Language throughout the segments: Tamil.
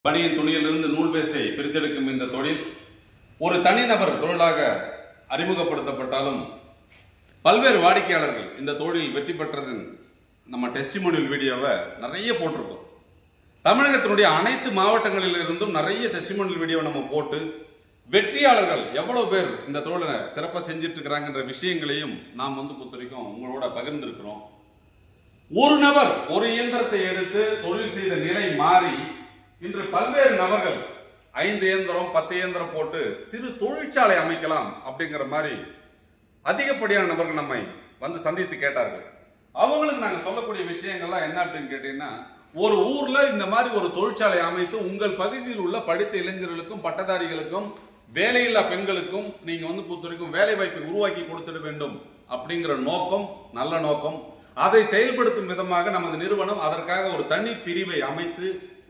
பனியின் துணியிலிருந்து நூல் வேஸ்டை பிரித்தெடுக்கும் இந்த தொழில் ஒரு தனிநபர் தொழிலாக அறிமுகப்படுத்தப்பட்டாலும் பல்வேறு வாடிக்கையாளர்கள் இந்த தொழில் வெற்றி பெற்றதன் நம்ம டெஸ்டிமோனியல் வீடியோவை நிறைய போட்டிருக்கோம். தமிழகத்தினுடைய அனைத்து மாவட்டங்களிலிருந்தும் நிறைய டெஸ்டிமோனியல் வீடியோ நம்ம போட்டு வெற்றியாளர்கள் எவ்வளவு பேர் இந்த தொழிலை சிறப்பாக செஞ்சுட்டு இருக்கிறாங்கன்ற விஷயங்களையும் நாம் பொறுத்தவரைக்கும் உங்களோட பகிர்ந்திருக்கிறோம். ஒரு நபர் ஒரு இயந்திரத்தை எடுத்து தொழில் செய்த நிலை மாறி இன்று பல்வேறு நபர்கள் 5 இயந்திரம் 10 இயந்திரம் போட்டு சிறு தொழிற்சாலை அமைக்கலாம் அப்படிங்கிற மாதிரி அதிகப்படியான நபர்கள் நம்மை சந்தித்து கேட்டார்கள். அவங்களுக்கு நாங்க சொல்லக்கூடிய விஷயங்கள்லாம் என்ன அப்படின்னு கேட்டீங்கன்னா, ஒரு ஊர்ல இந்த மாதிரி ஒரு தொழிற்சாலை அமைத்து உங்கள் பகுதியில் உள்ள படித்த இளைஞர்களுக்கும் பட்டதாரிகளுக்கும் வேலையில்லா பெண்களுக்கும் நீங்க பொறுத்தவரைக்கும் வேலை வாய்ப்பை உருவாக்கி கொடுத்துட வேண்டும் அப்படிங்கிற நோக்கம் நல்ல நோக்கம். அதை செயல்படுத்தும் விதமாக நமது நிறுவனம் அதற்காக ஒரு தனி பிரிவை அமைத்து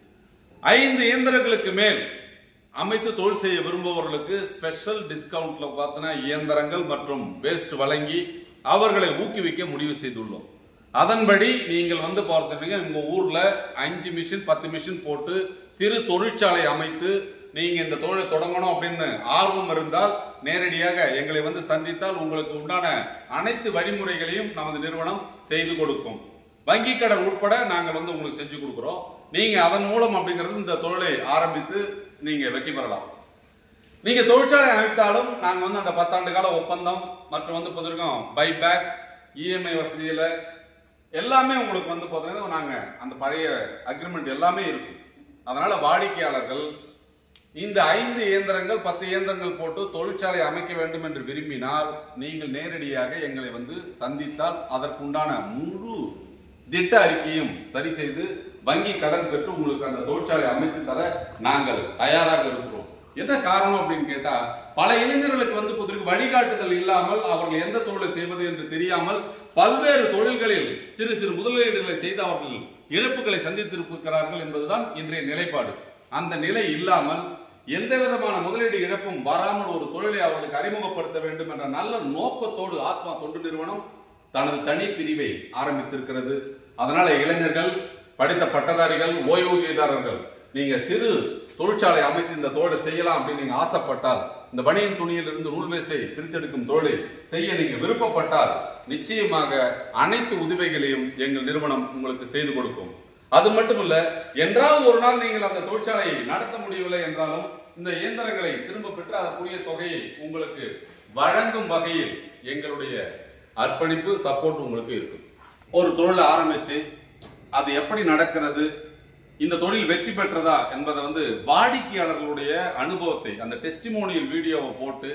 5 இயந்திரங்களுக்கு மேல் அமைத்து தொழில் செய்ய விரும்புபவர்களுக்கு ஸ்பெஷல் டிஸ்கவுண்ட்ல பார்த்தீங்கன்னா இயந்திரங்கள் மற்றும் வேஸ்ட் வழங்கி அவர்களை ஊக்குவிக்க முடிவு செய்துள்ளோம். அதன்படி நீங்கள் பார்த்தீங்கன்னா உங்க ஊர்ல 5 மிஷின் 10 மிஷின் போட்டு சிறு தொழிற்சாலை அமைத்து நீங்க இந்த தொழிலை தொடங்கணும் அப்படின்னு ஆர்வம் இருந்தால் நேரடியாக எங்களை சந்தித்தால் உங்களுக்கு உண்டான அனைத்து வழிமுறைகளையும் நமது நிறுவனம் செய்து கொடுக்கும். வங்கி கடன் உட்பட நாங்கள் உங்களுக்கு செஞ்சு கொடுக்கிறோம். நீங்க அதன் மூலம் அப்படிங்கிறது இந்த தொழிலை ஆரம்பித்து நீங்க வெற்றி பெறலாம். நீங்க தொழிற்சாலை அமைத்தாலும் நாங்க அந்த 10 ஆண்டு கால ஒப்பந்தம் மற்றும் பொறுத்தவரைக்கும் பைபேக் இஎம்ஐ வசதியில எல்லாமே உங்களுக்கு பார்த்தீங்கன்னா நாங்க அந்த பழைய அக்ரிமெண்ட் எல்லாமே இருக்கும். அதனால வாடிக்கையாளர்கள் இந்த 5 இயந்திரங்கள் 10 இயந்திரங்கள் போட்டு தொழிற்சாலை அமைக்க வேண்டும் என்று விரும்பினால் நீங்கள் நேரடியாக எங்களை சந்தித்தால் அதற்குண்டான முழு திட்ட அறிக்கையும் சரி செய்து வங்கி கடன் பெற்று உங்களுக்கு அந்த தொழிற்சாலை அமைத்து தர நாங்கள் தயாராக இருக்கிறோம். என்ன காரணம் அப்படின்னு கேட்டா, பல இளைஞர்களுக்கு பொறுத்தவரைக்கும் வழிகாட்டுதல் இல்லாமல் அவர்கள் எந்த தொழிலை செய்வது என்று தெரியாமல் பல்வேறு தொழில்களில் சிறு சிறு முதலீடுகளை செய்து அவர்கள் இழப்புகளை சந்தித்திருக்கிறார்கள் என்பதுதான் இன்றைய நிலைப்பாடு. அந்த நிலை இல்லாமல் எந்த விதமான முதலீடு இழப்பும் வராமல் ஒரு தொழிலை அவர்களுக்கு அறிமுகப்படுத்த வேண்டும் என்ற நல்ல நோக்கத்தோடு ஆத்மா தொண்டு நிறுவனம் தனது தனி பிரிவை ஆரம்பித்திருக்கிறது. அதனால இளைஞர்கள், படித்த பட்டதாரிகள், ஓய்வூதியதாரர்கள் நீங்க சிறு தொழிற்சாலை அமைத்து இந்த தொழிலை செய்யலாம் அப்படின்னு நீங்க ஆசைப்பட்டால், இந்த பனியன் துணியிலிருந்து நூல் வேஸ்டை பிரித்தெடுக்கும் தொழிலை செய்ய நீங்க விருப்பப்பட்டால் நிச்சயமாக அனைத்து உதவிகளையும் எங்கள் நிறுவனம் உங்களுக்கு செய்து கொடுக்கும். அது மட்டுமல்ல, என்றாவது ஒரு நாள் நீங்கள் அந்த தொழிற்சாலையை நடத்த முடியவில்லை என்றாலும் இந்த இயந்திரங்களை திரும்ப பெற்று அதற்குரிய தொகையை உங்களுக்கு வழங்கும் வகையில் எங்களுடைய அர்ப்பணிப்பு சப்போர்ட் உங்களுக்கு இருக்கு. ஒரு தொழிலை ஆரம்பிச்சு அது எப்படி நடக்கிறது, இந்த தொழில் வெற்றி பெற்றதா என்பதை வாடிக்கையாளர்களுடைய அனுபவத்தை அந்த டெஸ்டிமோனியல் வீடியோவை போட்டு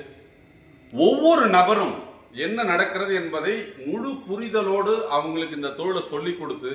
ஒவ்வொரு நபரும் என்ன நடக்கிறது என்பதை முழு புரிதலோடு அவங்களுக்கு இந்த தொழிலை சொல்லி கொடுத்து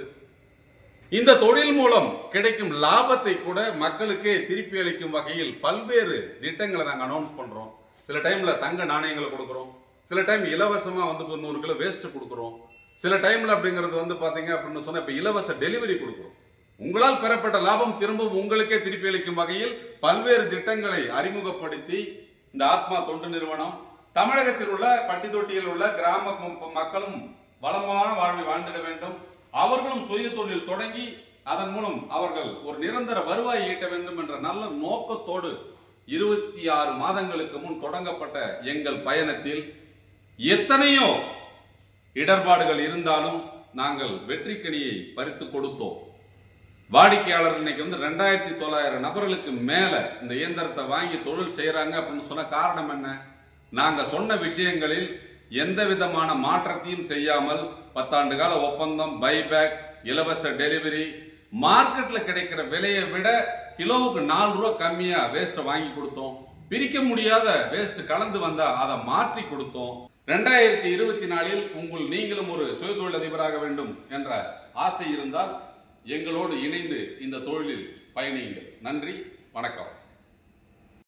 இந்த தொழில் மூலம் கிடைக்கும் லாபத்தை கூட மக்களுக்கே திருப்பி அளிக்கும் வகையில் பல்வேறு திட்டங்களை நாங்கள் அனௌன்ஸ் பண்றோம். சில டைம்ல தங்க நாணயங்களை கொடுக்கிறோம், சில டைம் இலவசமா 100 கிலோ வேஸ்ட் கொடுக்கிறோம், சில டைம்ல அப்படிங்கிறது பாத்தீங்க அப்படின்னு சொன்னா இப்ப இலவச டெலிவரி கொடுக்கிறோம். உங்களால் பெறப்பட்ட லாபம் திரும்பவும் உங்களுக்கே திருப்பி அளிக்கும் வகையில் பல்வேறு திட்டங்களை அறிமுகப்படுத்தி இந்த ஆத்மா தொண்டு நிறுவனம் தமிழகத்தில் உள்ள பட்டி தொட்டியில் உள்ள கிராம மக்களும் வளமான வாழ்வை வாழ்ந்திட வேண்டும், அவர்களும் சுய தொழில் தொடங்கி அதன் மூலம் அவர்கள் ஒரு நிரந்தர வருவாய் ஈட்ட வேண்டும் என்ற நல்ல நோக்கத்தோடு 26 மாதங்களுக்கு முன் தொடங்கப்பட்ட எங்கள் பயணத்தில் எத்தனையோ இடர்பாடுகள் இருந்தாலும் நாங்கள் வெற்றிக்கனியை பறித்து கொடுத்தோம். வாடிக்கையாளர் இன்னைக்கு 2900 நபர்களுக்கு மேல இந்த இயந்திரத்தை வாங்கி தொழில் செய்யறாங்க அப்படின்னு சொன்ன காரணம் என்ன? நாங்க சொன்ன விஷயங்களில் எந்த விதமான மாற்றத்தையும் செய்யாமல் 10 ஆண்டு கால ஒப்பந்தம், பைபேக், இலவச டெலிவரி, மார்க்கெட்ல கிடைக்கிற விலையை விட கிலோவுக்கு 4 ரூபாய் கம்மியா வேஸ்ட் வாங்கி கொடுத்தோம். பிரிக்க முடியாத வேஸ்ட் கலந்து வந்தா அதை மாற்றி கொடுத்தோம். 2024 நீங்களும் ஒரு சுய தொழில் அதிபராக வேண்டும் என்ற ஆசை இருந்தால் எங்களோடு இணைந்து இந்த தொழிலில் பயணியுங்கள். நன்றி, வணக்கம்.